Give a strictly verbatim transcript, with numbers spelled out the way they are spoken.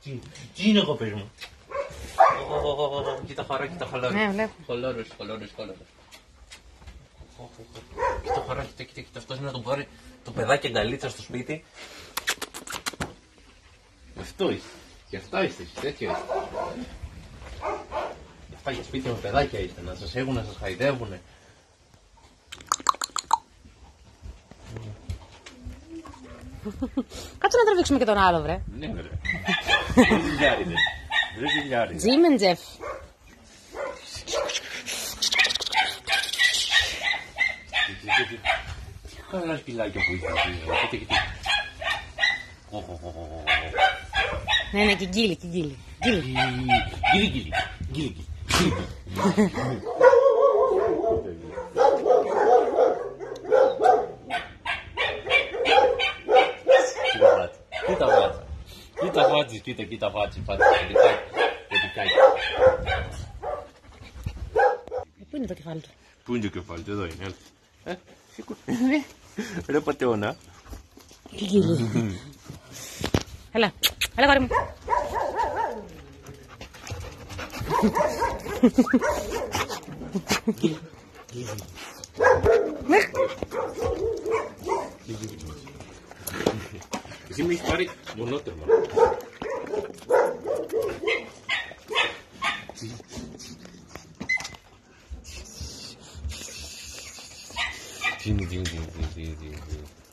Τι, τι είναι εγώ πες μου. Κοίτα χαρά, κοίτα χαλάρος. Ναι, βλέπω. Χαλάρος, χαλάρος, χαλάρος. Κοίτα χαρά, κοίτα, κοίτα, κοίτα. Αυτός είναι να τον πάρει το παιδάκι αγκαλίτσα στο σπίτι. Αυτό είστε. Και αυτά είστε, τέτοιο είστε. Και αυτά για σπίτι με παιδάκια είστε. Να σας έχουν, να σας χαϊδεύουνε. Κάτσε να τραβήξουμε και τον άλλο, βρε. Ναι, βρε. Βρε ζηλιάριδε. Βρε ζηλιάριδε. Τζίμεντζεφ. Καλά σκυλάκια που είσαι. Κοίτα, κοίτα. Ναι, ναι, κιγκίλι, κιγκίλι. Γκίλι. Γκίλι, γκίλι. Γκίλι, γκίλι. Κοίτα βάτσα. Κοίτα βάτσα. Κοίτα, κοίτα βάτσα. Πού είναι το κεφάλι του? Πού είναι το κεφάλι του? Εδώ είναι. Ε, σήκω. Ρε πατεώνα. Κιγκίλι. Έλα, έλα κόρη μου. Εσύ με έχεις πάρει μονότερμα. Τι είναι, τι είναι, τι είναι, τι είναι, τι είναι.